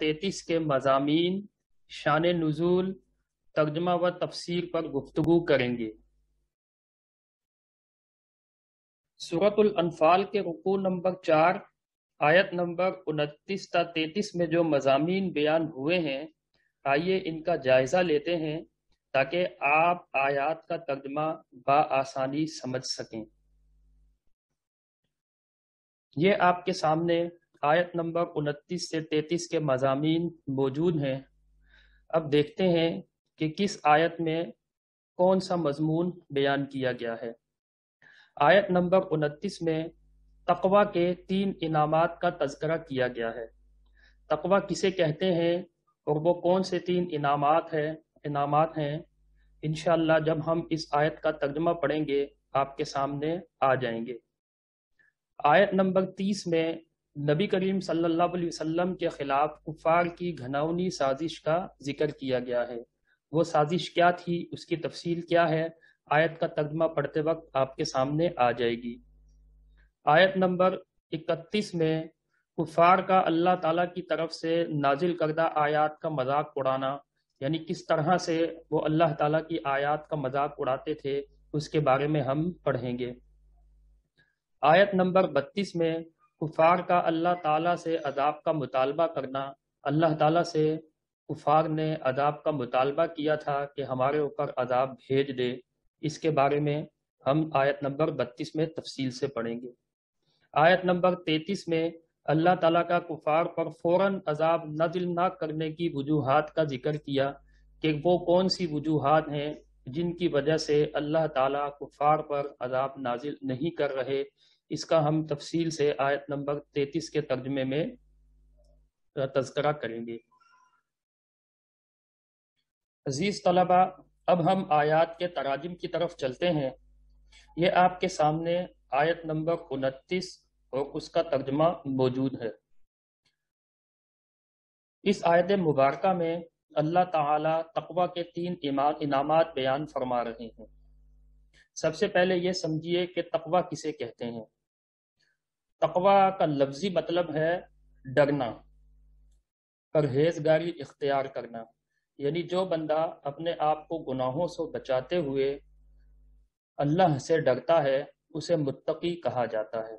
33 के मज़ामीन, शान नुज़ूल, तर्जुमा व तफसीर पर गुफ्तगू करेंगे। सूरतुल अनफाल के रुकू नंबर 4 आयत नंबर 29 ता 33 में जो मज़ामीन बयान हुए हैं, आइए इनका जायज़ा लेते हैं ताकि आप आयत का तर्जुमा बआसानी समझ सकें। ये आपके सामने आयत नंबर 29 से 33 के मज़ामीन मौजूद हैं। अब देखते हैं कि किस आयत में कौन सा मज़मून बयान किया गया है। आयत नंबर 29 में तक़वा के 3 इनामात का तज़किरा किया गया है। तक़वा किसे कहते हैं और वो कौन से 3 इनामात हैं, इंशाअल्लाह जब हम इस आयत का तर्जुमा पढ़ेंगे आपके सामने आ जाएंगे। आयत नंबर 30 में नबी करीम सल्लल्लाहु अलैहि वसल्लम के खिलाफ कुफार की घिनौनी साजिश का जिक्र किया गया है। वो साजिश क्या थी, उसकी तफसील क्या है, आयत का तर्जुमा पढ़ते वक्त आपके सामने आ जाएगी। आयत नंबर 31 में कुफार का अल्लाह ताला की तरफ से नाजिल करदा आयत का मजाक उड़ाना, यानी किस तरह से वो अल्लाह ताला की आयत का मजाक उड़ाते थे, उसके बारे में हम पढ़ेंगे। आयत नंबर 32 में कुफार का अल्लाह ताला से अदाब का मुतालबा करना, अल्लाह ताला से कुफार ने अदाब का मुतालबा किया था कि हमारे ऊपर अदाब भेज दे, इसके बारे में हम आयत नंबर 32 में तफसील से पढ़ेंगे। आयत नंबर 33 में अल्लाह ताला का कुफार पर फौरन अजाब नाजिल न करने की वजूहात का जिक्र किया कि वो कौन सी वजूहात हैं जिनकी वजह से अल्लाह ताला कुफार पर अजाब नाजिल नहीं कर रहे। इसका हम तफसील से आयत नंबर 33 के तर्जुमे में तज़किरा करेंगे। अजीज तलबा, अब हम आयत के तराजिम की तरफ चलते हैं। ये आपके सामने आयत नंबर 29 और उसका तर्जुमा मौजूद है। इस आयत मुबारका में अल्लाह ताला तक़वा के 3 इनामात बयान फरमा रहे हैं। सबसे पहले ये समझिए कि तक़वा किसे कहते हैं। तक़वा का लफ्जी मतलब है डरना, परहेजगारी इख्तियार करना, यानी जो बंदा अपने आप को गुनाहों से बचाते हुए अल्लाह से डरता है उसे मुत्तकी कहा जाता है।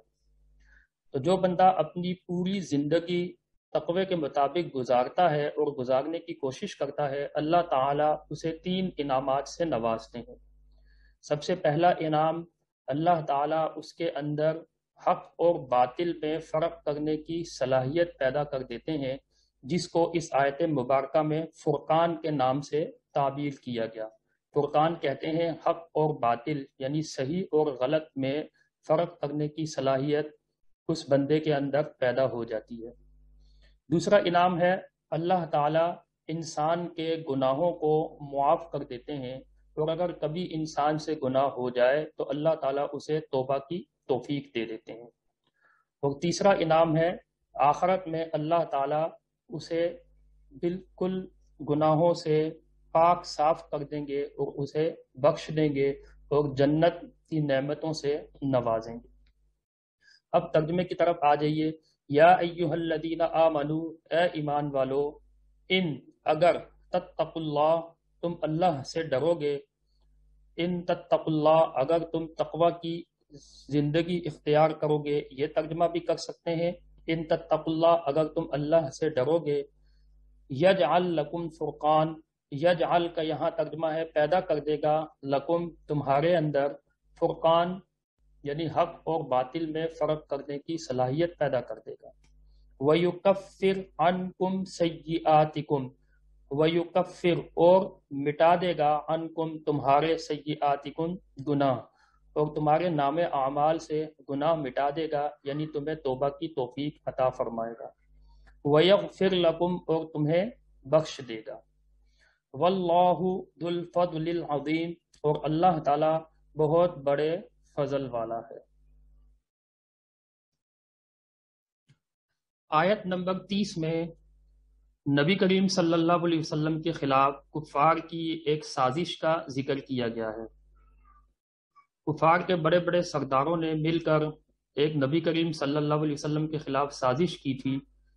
तो जो बंदा अपनी पूरी जिंदगी तक़वे के मुताबिक गुजारता है और गुजारने की कोशिश करता है, अल्लाह ताला उसे 3 इनामात से नवाजते हैं। सबसे पहला इनाम, अल्लाह ताला उसके अंदर हक और बातिल में फ़र्क करने की सलाहियत पैदा कर देते हैं, जिसको इस आयत मुबारका में फुरकान के नाम से ताबीर किया गया। फुरकान कहते हैं हक और बातिल, यानी सही और गलत में फ़र्क करने की सलाहियत उस बंदे के अंदर पैदा हो जाती है। दूसरा इनाम है अल्लाह ताला इंसान के गुनाहों को मुआफ़ कर देते हैं, और अगर कभी इंसान से गुनाह हो जाए तो अल्लाह ताला उसे तौबा की तौफीक दे देते हैं। और तीसरा इनाम है आखिरत में अल्लाह ताला उसे बिल्कुल गुनाहों से पाक साफ कर देंगे और उसे बख्श देंगे और जन्नत की नेमतों से नवाजेंगे। अब तर्जुमे की तरफ आ जाइए। या अय्युहल्लदीना आमनू, ए ईमान वालो, इन अगर तत्तकुल्लाह तुम अल्लाह से डरोगे, इन तत्तकुल्लाह अगर तुम तकवा की जिंदगी इख्तियार करोगे, ये तर्जुमा भी कर सकते हैं इन तत्तकुल्लाह अगर तुम अल्लाह से डरोगे। यजअल लकुम फुरकान, यजअल का यहाँ तर्जुमा है पैदा कर देगा, लकुम तुम्हारे अंदर, फुरकान यानी हक और बातिल में फर्क करने की सलाहियत पैदा कर देगा। वयुकफ्फिर अन्कुम सय्यिआतिकुम, वयुकफ्फिर और मिटा देगा, अन्कुम तुम्हारे सय्यिआतिकुम गुनाह, और तुम्हारे नामे आमाल से गुनाह मिटा देगा, यानी तुम्हें तौबा की तौफीक अता फरमाएगा। वयगफिर लकुम, और तुम्हें बख्श देगा। वल्लाहु दुल फद्लिल अज़ीम, और अल्लाह ताला बहुत बड़े फजल वाला है। आयत नंबर 30 में नबी करीम सल्लल्लाहु अलैहि वसल्लम के खिलाफ कुफार की एक साजिश का जिक्र किया गया है। कुफार के बड़े बड़े सरदारों ने मिलकर एक नबी करीम सल्लल्लाहु अलैहि वसल्लम के खिलाफ साजिश की थी,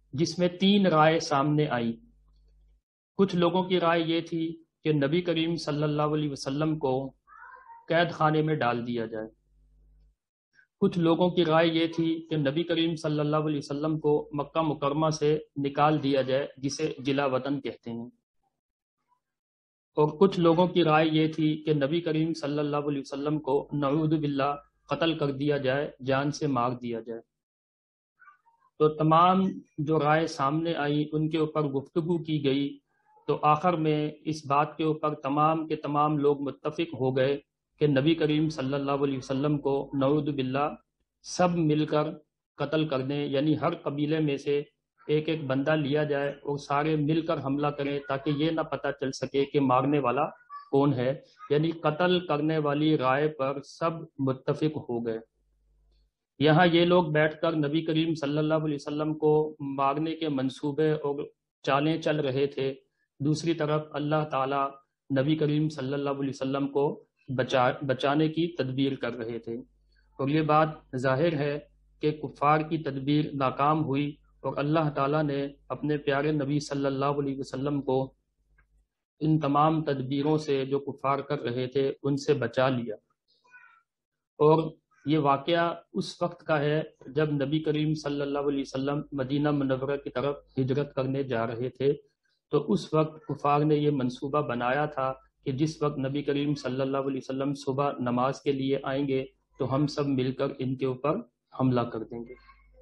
جس میں 3 رائے سامنے آئی۔ کچھ لوگوں کی رائے یہ تھی کہ نبی کریم صلی اللہ علیہ وسلم کو قید خانے میں ڈال دیا جائے۔ کچھ لوگوں کی رائے یہ تھی کہ نبی کریم صلی اللہ علیہ وسلم کو مکہ مکرمہ سے نکال دیا جائے، جسے جلا وطن کہتے ہیں۔ اور کچھ لوگوں کی رائے یہ تھی کہ نبی کریم صلی اللہ علیہ وسلم کو نعوذ باللہ قتل کر دیا جائے، جان سے مار دیا جائے۔ تو تمام جو رائے سامنے آئی ان کے اوپر گفتگو کی گئی، تو آخر میں اس بات کے اوپر تمام کے تمام لوگ متفق ہو گئے کہ نبی کریم صلی اللہ علیہ وسلم کو نعوذ باللہ سب مل کر قتل کر دیں، یعنی ہر قبیلے میں سے ایک ایک بندہ لیا جائے اور سارے مل کر حملہ کریں، تاکہ یہ نہ پتہ چل سکے کہ مارنے والا کون ہے۔ یعنی قتل کرنے والی رائے پر سب متفق ہو گئے۔ یہاں یہ لوگ بیٹھ کر نبی کریم صلی اللہ علیہ وسلم کو مارنے کے منصوبے اور چالیں چل رہے تھے، دوسری طرف اللہ تعالی نبی کریم صلی اللہ علیہ وسلم کو بچانے کی تدبیر کر رہے تھے۔ اور یہ بات ظاہر ہے کہ کفار کی تدبیر ناکام ہوئی، اور اللہ تعالیٰ نے اپنے پیارے نبی صلی اللہ علیہ وسلم کو ان تمام تدبیروں سے جو کفار کر رہے تھے ان سے بچا لیا۔ اور یہ واقعہ اس وقت کا ہے جب نبی کریم صلی اللہ علیہ وسلم مدینہ منورہ کی طرف ہجرت کرنے جا رہے تھے، تو اس وقت کفار نے یہ منصوبہ بنایا تھا کہ جس وقت نبی کریم صلی اللہ علیہ وسلم صبح نماز کے لیے آئیں گے تو ہم سب مل کر ان کے اوپر حملہ کر دیں گے۔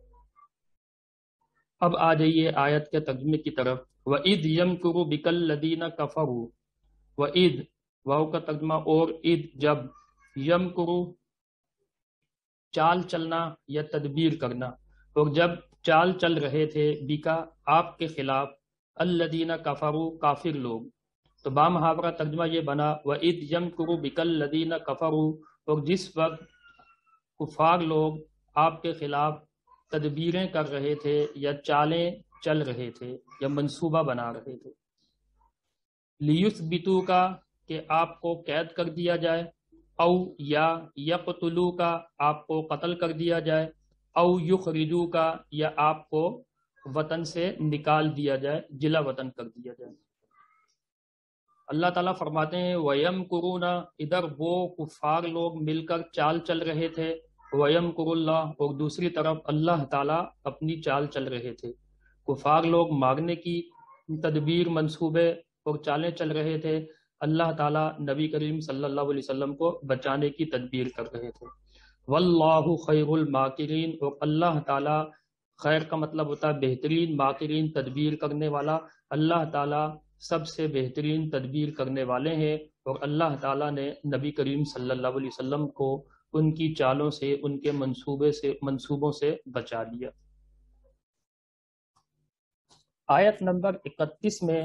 اب آ جائیے آیت کے ترجمے کی طرف۔ وَإِذْ يَمْكُرُ بِكَ الَّذِينَ كَفَرُوا، وَإِذْ واو کا ترجمہ اور، اذ جب، یمکرو چال چلنا یا تدبیر کرنا، اور جب چال چل رہے تھے بیکا آپ کے خلاف، الذین کفروا کافر لوگ، تو با محاورہ ترجمہ یہ بنا وَإِذْ يَمْكُرُ بِكَ الَّذِينَ كَفَرُوا، اور جس وقت کفار لوگ آپ کے خلاف تدبیریں کر رہے تھے یا چالیں چل رہے تھے یا منصوبہ بنا رہے تھے، لیثبتوک کہ آپ کو قید کر دیا جائے، او یا یقتلوک آپ کو قتل کر دیا جائے، او یخرجوک یا آپ کو وطن سے نکال دیا جائے، جلا وطن کر دیا جائے۔ اللہ تعالیٰ فرماتے ہیں وَيَمْكُرُونَ، ادھر وہ کفار لوگ مل کر چال چل رہے تھے، وَيَمْكُرُ اللَّهُ، اور دوسری طرف اللہ تعالیٰ اپنی چال چل رہے تھے۔ کفار لوگ مارنے کی تدبیر، منصوبے اور چالیں چل رہے تھے، اللہ تعالیٰ نبی کریم صلی اللہ علیہ وسلم کو بچانے کی تدبیر کر رہے تھے۔ واللہ خیر الماکرین، اور اللہ تعالیٰ، خیر کا مطلب ہوتا ہے بہترین، ماکرین تدبیر کرنے والا، اللہ تعالیٰ سب سے بہترین تدبیر کرنے والے ہیں، اور اللہ تعالیٰ نے نبی کریم صلی اللہ علیہ وسلم کو ان کی چالوں سے، ان کے منصوبوں سے بچا لیا۔ آیت نمبر 31 میں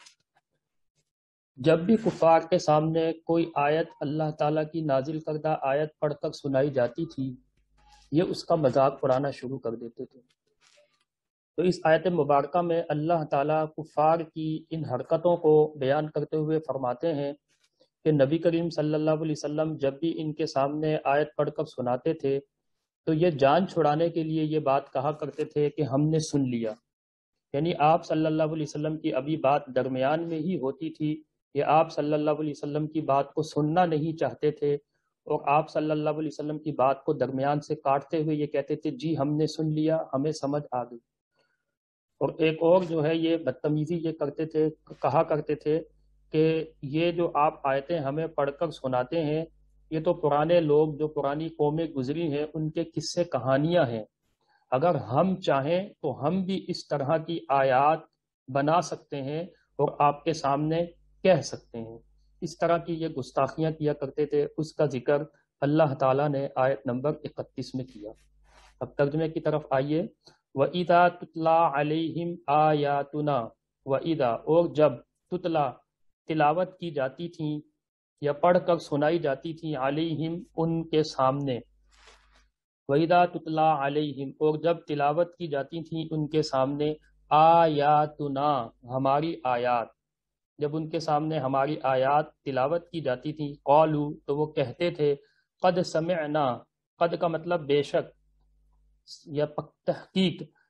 جب بھی کفار کے سامنے کوئی آیت اللہ تعالیٰ کی نازل کردہ آیت پڑھ کر سنائی جاتی تھی، یہ اس کا مذاق اڑانا شروع کر دیتے تھے۔ تو اس آیت مبارکہ میں اللہ تعالیٰ کفار کی ان حرکتوں کو بیان کرتے ہوئے فرماتے ہیں کہ نبی کریم صلی اللہ علیہ وسلم جب بھی ان کے سامنے آیت پڑھ کر سناتے تھے تو یہ جان چھڑانے کے لیے یہ بات کہا کرتے تھے کہ ہم نے سن لیا، یعنی آپ صلی اللہ علیہ وسلم کی ابھی بات درمیان میں ہی ہوتی تھی، یہ آپ صلی اللہ علیہ وسلم کی بات کو سننا نہیں چاہتے تھے، اور آپ صلی اللہ علیہ وسلم کی بات کو درمیان سے کاٹتے ہوئے یہ کہتے تھے جی ہم نے سن لیا، ہمیں سمجھ آ گئی۔ اور ایک اور جو ہے یہ بدتمیزی یہ کرتے تھے، کہا کرتے تھے کہ یہ جو آپ آیتیں ہمیں پڑھ کر سناتے ہیں یہ تو پرانے لوگ جو پرانی قومیں گزری ہیں ان کے قصے کہانیاں ہیں، اگر ہم چاہیں تو ہم بھی اس طرح کی آیات بنا سکتے ہیں اور آپ کے سامنے کہہ سکتے ہیں۔ اس طرح کی یہ گستاخیاں کیا کرتے تھے، اس کا ذکر اللہ تعالیٰ نے آیت نمبر 31 میں کیا۔ اب ترجمے کی طرف آئیے۔ وَإِذَا تُتْلَى عَلَيْهِمْ آيَاتُنَا، وَإِذَا اور جب، تتلا تلاوت کی جاتی تھیں یا پڑھ کر سنائی جاتی تھیں، علیہم ان کے سامنے، وَإِذَا تُتْلَى عَلَيْهِمْ اور جب تلاوت کی جاتی تھیں ان کے سامنے، آیاتنا ہماری آیات، جب ان کے سامنے ہماری آیات تلاوت کی جاتی تھیں، قالو تو وہ کہتے تھے، قد سمعنا، قد کا مطلب بے شک یا تحقیق،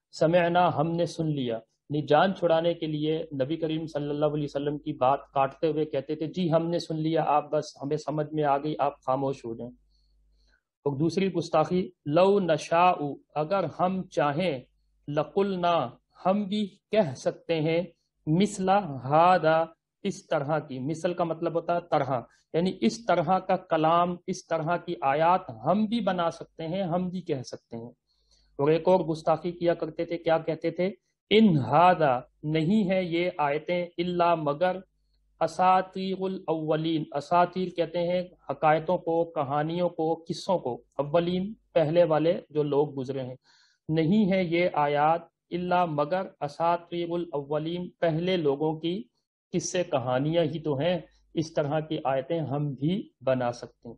سمعنا ہم نے سن لیا، یعنی جان چھڑانے کے لیے نبی کریم صلی اللہ علیہ وسلم کی بات کاٹتے ہوئے کہتے تھے جی ہم نے سن لیا، آپ بس ہمیں سمجھ میں آ گئی، آپ خاموش ہو جائیں۔ اور دوسری گستاخی، لو نشاء، اگر ہم چاہیں، لقلنا، ہم بھی کہہ سکتے ہیں، مثل ہذا، اس طرح کی، مثل کا مطلب ہوتا ہے طرح، یعنی اس طرح کا کلام، اس طرح کی آیات ہم بھی بنا سکتے ہیں، ہم بھی کہہ سکتے ہیں۔ اور ایک اور گستاخی کیا کرتے تھے، کیا کہتے تھے، ان ہذا، نہیں ہے یہ آیتیں، الا مگر، اساطیر الاولین، اساطیر کہتے ہیں حکایتوں کو، کہانیوں کو، قصوں کو، اولین پہلے والے جو لوگ گزرے ہیں، نہیں ہے یہ آیات الا مگر اساطیر الاولین، پہلے لوگوں کی قصے کہانیاں ہی تو ہیں، اس طرح کی آیتیں ہم بھی بنا سکتے ہیں۔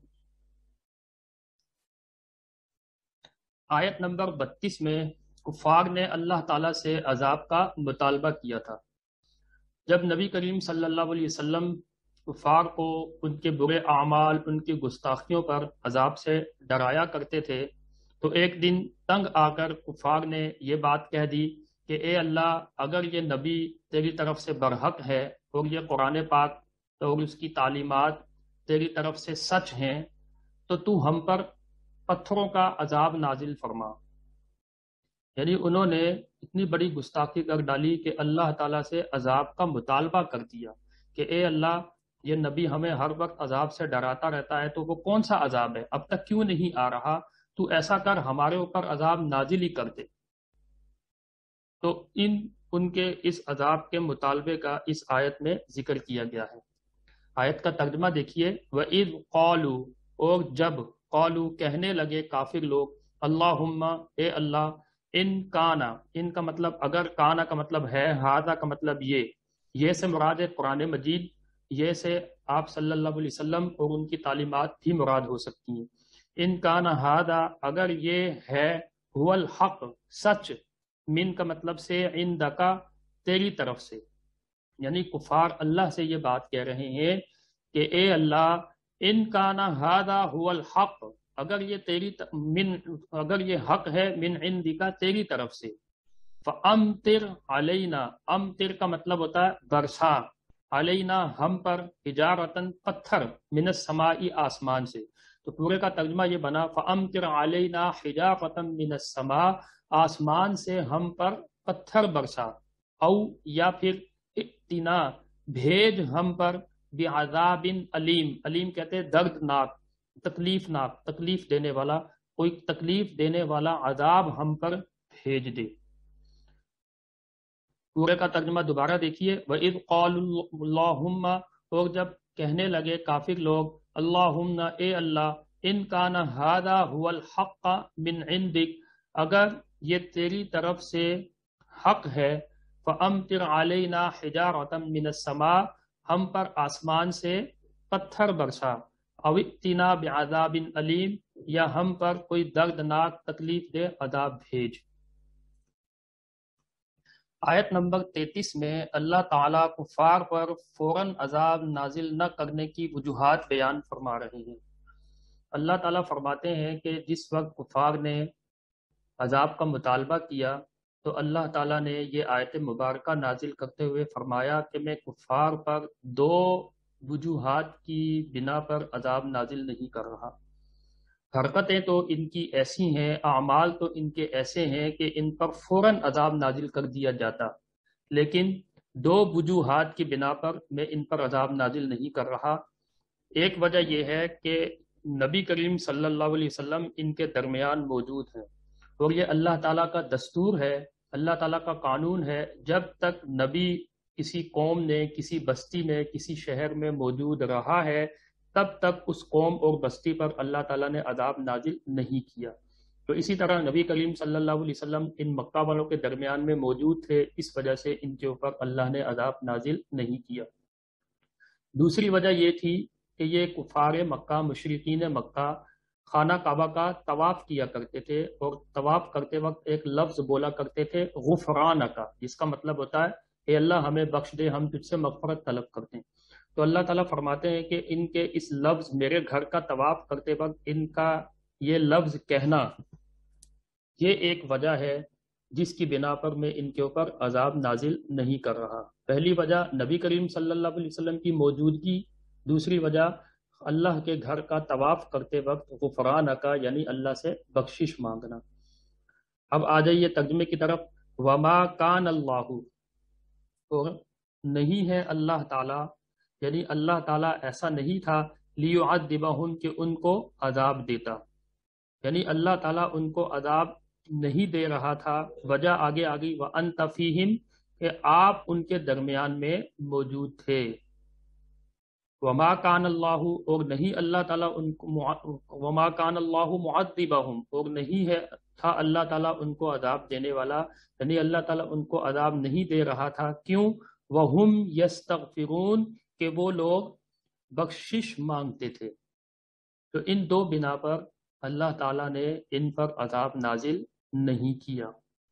آیت نمبر 32 میں کفار نے اللہ تعالیٰ سے عذاب کا مطالبہ کیا تھا۔ جب نبی کریم صلی اللہ علیہ وسلم کفار کو ان کے برے اعمال، ان کی گستاخیوں پر عذاب سے ڈرایا کرتے تھے، تو ایک دن تنگ آ کر کفار نے یہ بات کہہ دی کہ اے اللہ، اگر یہ نبی تیری طرف سے برحق ہے اور یہ قرآن پاک اور اس کی تعلیمات تیری طرف سے سچ ہیں، تو ہم پر پتھروں کا عذاب نازل فرما۔ یعنی انہوں نے اتنی بڑی گستاخی کر ڈالی کہ اللہ تعالیٰ سے عذاب کا مطالبہ کر دیا کہ اے اللہ، یہ نبی ہمیں ہر وقت عذاب سے ڈراتا رہتا ہے، تو وہ کون سا عذاب ہے، اب تک کیوں نہیں آ رہا، تو ایسا کر ہمارے اوپر عذاب نازل ہی کر دے۔ تو ان کے اس عذاب کے مطالبے کا اس آیت میں ذکر کیا گیا ہے۔ آیت کا ترجمہ دیکھیے، وَإِذْ قَالُوا، اور جب، قالو کہنے لگے کافر لوگ، اللہم، اے اللہ، ان کانا، ان کا مطلب اگر، کانا کا مطلب ہے، ہاذا کا مطلب یہ سے مراد ہے قرآن مجید، یہ سے آپ صلی اللہ علیہ وسلم اور ان کی تعلیمات بھی مراد ہو سکتی ہیں۔ ان کانا ہاذا، اگر یہ ہے، هو الحق، سچ، من کا مطلب سے، عندک، تیری طرف سے، یعنی کفار اللہ سے یہ بات کہہ رہے ہیں کہ اے اللہ، ان کانا ہاذا هو الحق، اگر یہ اگر یہ حق ہے، من عندک، تیری طرف سے، فامطر علینا، امطر کا مطلب ہوتا ہے برسا، علینا، ہم پر، حجارتن، پتھر، من السماء، آسمان سے۔ تو پورے کا ترجمہ یہ بنا، فامطر علینا حجارتن من السماء، آسمان سے ہم پر پتھر برسا، او، یا پھر ائتنا، بھیج ہم پر، بعذاب علیم، علیم کہتے ہیں دردناک، تکلیف ناک، تکلیف دینے والا، کوئی تکلیف دینے والا عذاب ہم پر بھیج دے۔ پورے کا ترجمہ دوبارہ دیکھیے، وَإِذْ قَالُوا اللَّهُمَّ، اور جب کہنے لگے کافر لوگ، اللہم، اے اللہ، ان کان ھذا هو الحق من عندک، اگر یہ تیری طرف سے حق ہے، فَأَمْطِرْ عَلَيْنَا حِجَارَةً مِّنَ السَّمَاء، ہم پر آسمان سے پتھر برسا، او ائتنا بعذاب علیم، یا ہم پر کوئی دردناک تکلیف دہ عذاب بھیج۔ آیت نمبر 33 میں اللہ تعالیٰ کفار پر فوراً عذاب نازل نہ کرنے کی وجوہات بیان فرما رہے ہیں۔ اللہ تعالیٰ فرماتے ہیں کہ جس وقت کفار نے عذاب کا مطالبہ کیا تو اللہ تعالیٰ نے یہ آیت مبارکہ نازل کرتے ہوئے فرمایا کہ میں کفار پر دو وجوہات کی بنا پر عذاب نازل نہیں کر رہا۔ حرکتیں تو ان کی ایسی ہیں، اعمال تو ان کے ایسے ہیں کہ ان پر فوراً عذاب نازل کر دیا جاتا، لیکن دو وجوہات کی بنا پر میں ان پر عذاب نازل نہیں کر رہا۔ ایک وجہ یہ ہے کہ نبی کریم صلی اللہ علیہ وسلم ان کے درمیان موجود ہیں، اور یہ اللہ تعالیٰ کا دستور ہے، اللہ تعالیٰ کا قانون ہے، جب تک نبی کسی قوم نے، کسی بستی میں، کسی شہر میں موجود رہا ہے، تب تک اس قوم اور بستی پر اللہ تعالیٰ نے عذاب نازل نہیں کیا۔ تو اسی طرح نبی کریم صلی اللہ علیہ وسلم ان مکہ والوں کے درمیان میں موجود تھے، اس وجہ سے ان کے اوپر اللہ نے عذاب نازل نہیں کیا۔ دوسری وجہ یہ تھی کہ یہ کفار مکہ، مشرکین مکہ خانہ کعبہ کا طواف کیا کرتے تھے، اور طواف کرتے وقت ایک لفظ بولا کرتے تھے، غفرانک، جس کا مطلب ہوتا ہے اے اللہ ہمیں بخش دے، ہم تجھ سے مغفرت طلب کرتے ہیں۔ تو اللہ تعالیٰ فرماتے ہیں کہ ان کے اس لفظ، میرے گھر کا طواف کرتے وقت ان کا یہ لفظ کہنا، یہ ایک وجہ ہے جس کی بنا پر میں ان کے اوپر عذاب نازل نہیں کر رہا۔ پہلی وجہ نبی کریم صلی اللہ علیہ وسلم کی موجودگی، دوسری وجہ اللہ کے گھر کا طواف کرتے وقت غفران کا یعنی اللہ سے بخشش مانگنا۔ اب آ جائیے ترجمے کی طرف۔ وما کان اللہ، اور نہیں ہے اللہ تعالیٰ، یعنی اللہ تعالیٰ ایسا نہیں تھا لیعذبہم کہ ان کو عذاب دیتا، یعنی اللہ تعالیٰ ان کو عذاب نہیں دے رہا تھا۔ وجہ آگے آگئی وانت فیہم، کہ آپ ان کے درمیان میں موجود تھے۔ وما کان اللہ، اور نہیں اللہ تعالیٰ ان کو، وما کان اللہ معذبہم، اور نہیں ہے تھا اللہ تعالیٰ ان کو عذاب دینے والا، یعنی اللہ تعالیٰ ان کو عذاب نہیں دے رہا تھا۔ کیوں؟ وہم یستغفرون، کہ وہ لوگ بخشش مانگتے تھے۔ تو ان دو بنا پر اللہ تعالیٰ نے ان پر عذاب نازل نہیں کیا۔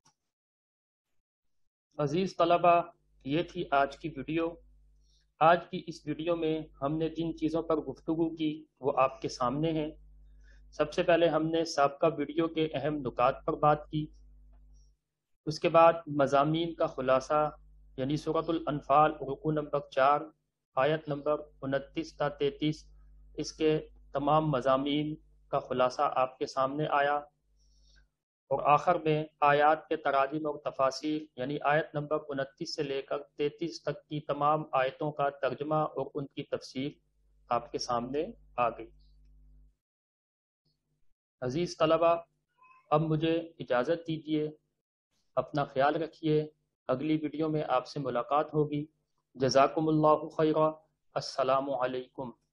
عزیز طلبہ، یہ تھی آج کی ویڈیو۔ آج کی اس ویڈیو میں ہم نے جن چیزوں پر گفتگو کی وہ آپ کے سامنے ہیں۔ سب سے پہلے ہم نے سابقہ ویڈیو کے اہم نکات پر بات کی، اس کے بعد مضامین کا خلاصہ یعنی سورۃ الانفال رکوع نمبر 4 آیت نمبر 29 تا 33، اس کے تمام مضامین کا خلاصہ آپ کے سامنے آیا، اور آخر میں آیات کے تراجم اور تفاسیر یعنی آیت نمبر 29 سے لے کر 33 تک کی تمام آیتوں کا ترجمہ اور ان کی تفسیر آپ کے سامنے آ گئی۔ عزیز طلبہ، اب مجھے اجازت دیجیے، اپنا خیال رکھیے، اگلی ویڈیو میں آپ سے ملاقات ہوگی۔ جزاکم اللہ خیرا، السلام علیکم۔